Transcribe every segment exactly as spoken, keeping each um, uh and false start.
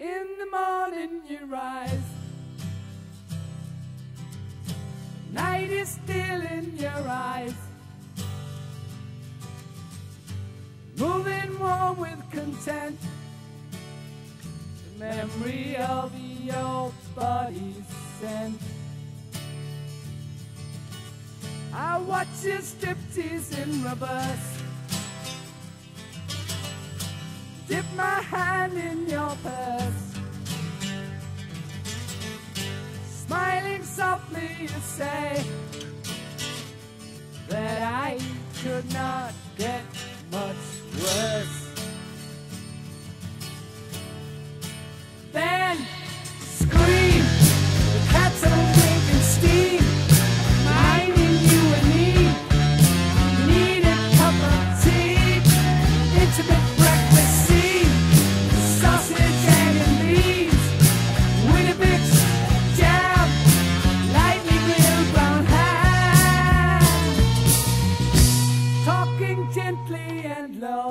In the morning you rise, night is still in your eyes, moving warm with content, the memory of your body's scent. I watch you striptease in reverse, dip my hand in your purse, smiling softly you say that I could not get much worse. Then scream, the cats are making steam, minding you and me. You need a cup of tea, intimate breakfast scene, sausage, egg and beans, Weetabix, jam, lightly grilled brown ham, talking gently and low.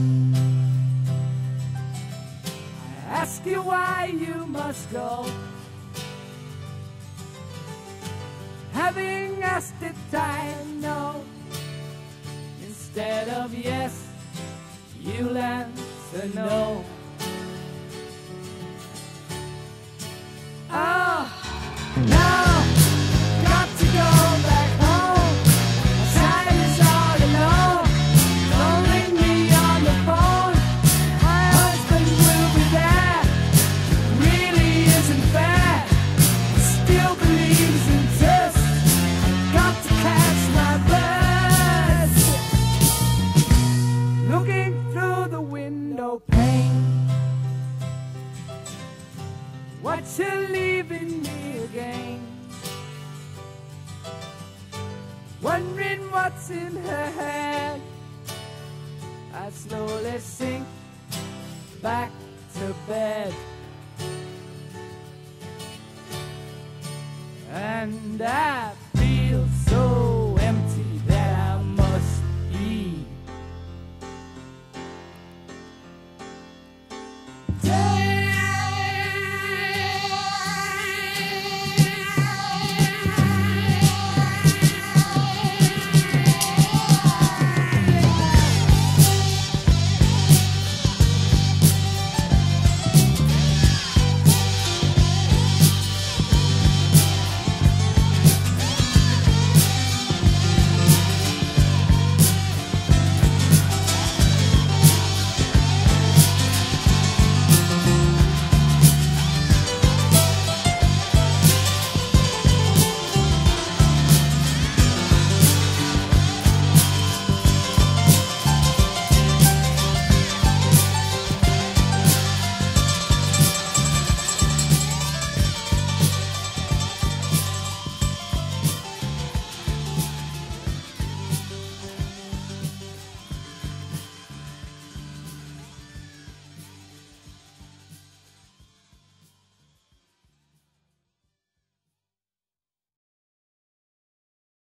I ask you why you must go, having asked it I know. Instead of yes, you'll answer no. Oh, now, got to go back home. My child is all alone. Don't ring me on the phone. My husband will be there. Really isn't fair. He still believes in trust. Got to catch my bus. Looking through the window pane, watch her leaving me again, wondering what's in her head. I slowly sink back to bed, and I